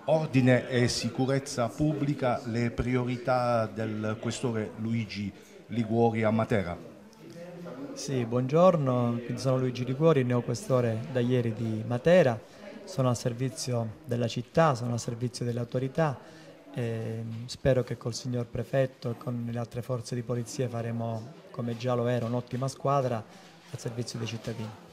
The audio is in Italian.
Ordine e sicurezza pubblica, le priorità del questore Luigi Liguori a Matera. Sì, buongiorno, quindi sono Luigi Liguori, neoquestore da ieri di Matera, sono al servizio della città, sono al servizio delle autorità e spero che col signor prefetto e con le altre forze di polizia faremo, come già lo era, un'ottima squadra al servizio dei cittadini.